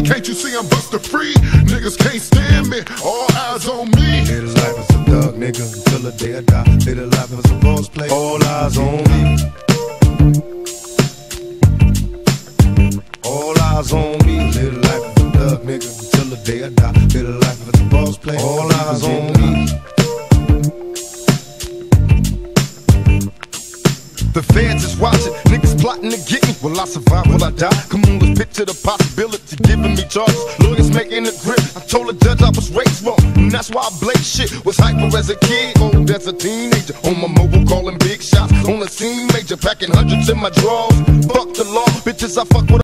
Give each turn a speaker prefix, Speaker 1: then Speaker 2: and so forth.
Speaker 1: Can't you see I'm busted free? Niggas can't stand me, all eyes on me.
Speaker 2: Live the life as a thug, nigga, until the day I die. Live the life as a boss play, all eyes on me. All eyes on me. Live the life as a thug, nigga, until the day I die. Live the life as a boss play, all eyes on me. The feds is watching, niggas plotting to get me. Will I survive, will I die? Come on, let's picture the possibility giving me charges. Lawyers making a grip, I told the judge I was raised wrong, and that's why I blaze shit. Was hyper as a kid, old as a teenager. On my mobile calling big shots, on the scene major, packing hundreds in my drawers. Fuck the law, bitches I fuck with.